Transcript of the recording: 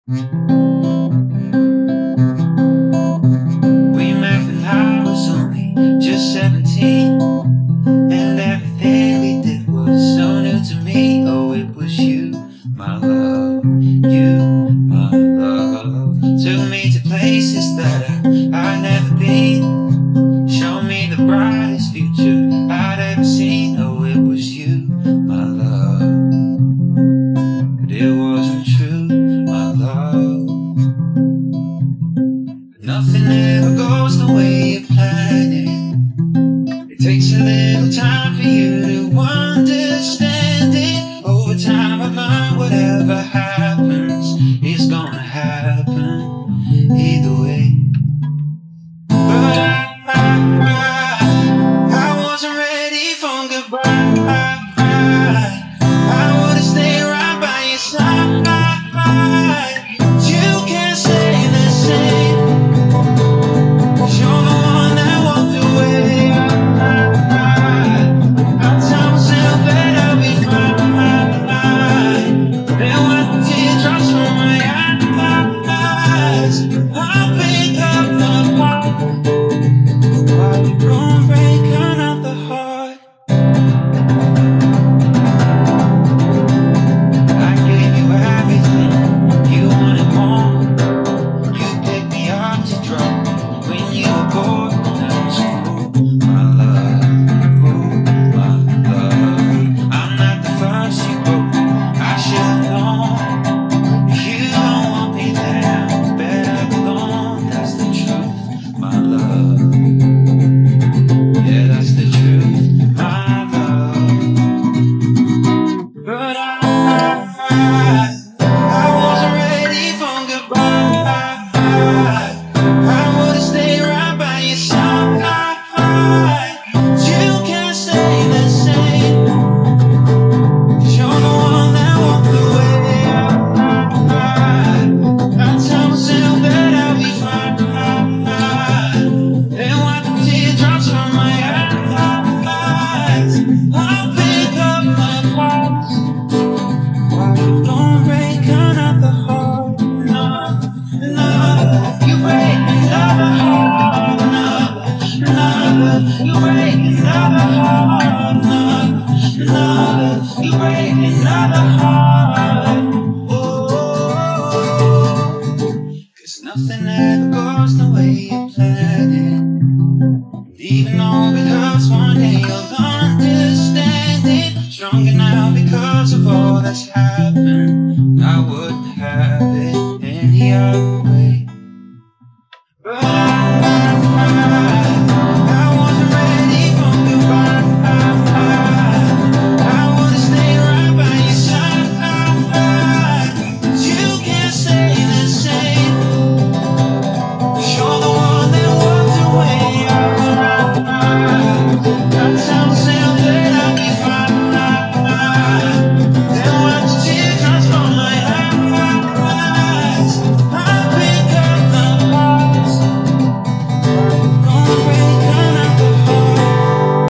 We met when I was only just 17, and everything we did was so new to me. Oh, it was you, my love, you, my love. Took me to places that I'd never been, showed me the brightest future I'd ever seen. Oh, it was you, my love, but it wasn't true, my love. But nothing ever goes the way you plan it. It takes a little time for you to understand it. Over time I've learned whatever happens is gonna happen either way. But I wasn't ready for goodbye. I would've stayed right by your side. You can't say the same, 'cause you're the one that walked away. I tell myself that I'll be fine, then wipe the teardrops from my eyes. I'll pick up the phone while you're gonna break another heart. I gave you everything, you wanted more. You picked me up to drop me when you were bored. That was cool, my love, cool, my love. I'm not the first you broke, I should've known. If you don't want me there, better be alone. That's the truth, my love. Yeah, that's the truth, my love. But I wasn't ready for goodbye. I would've stayed right by your side. You can't say the same, 'cause you're the one that walked away. I tell myself that I'll be fine, then wipe the teardrops from my eyes. I'll pick up the phones while you don't break another heart. Another, you break another heart. Another, you break another heart. Another, you break another heart. Oh, 'cause nothing